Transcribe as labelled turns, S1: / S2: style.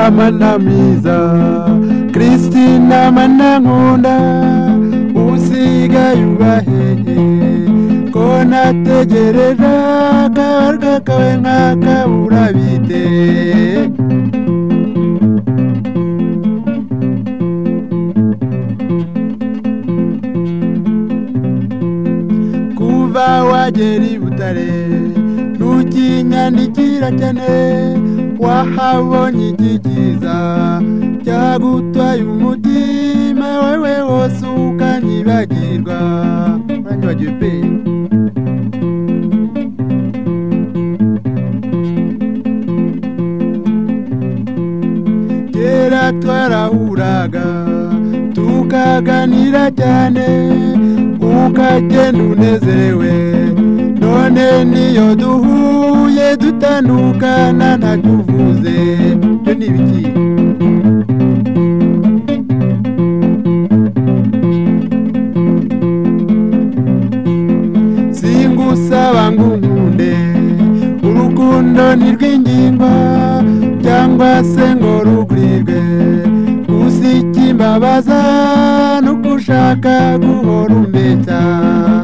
S1: mana mwiza Kristina mana nkunda usigaye ubaheye ko nategereje akabarwa kawe nkakabura bite kuva wagera i Butare ntukinyandikira cyane wahabonye igikiza cyagutwaye umutima wewe wose ukanyibagirwa uranyibagiwe pe kera twarahuraga tukaganira cyane ukagenda unezerewe none niyo duhuye dutandukana ntatuvuze byo ni ibiki singusaba ngunkunde urukundo ni rw'ingimba cyangwa se ngo rugurirwe gusa ikimbabaza nuko ushaka guhora umbeshya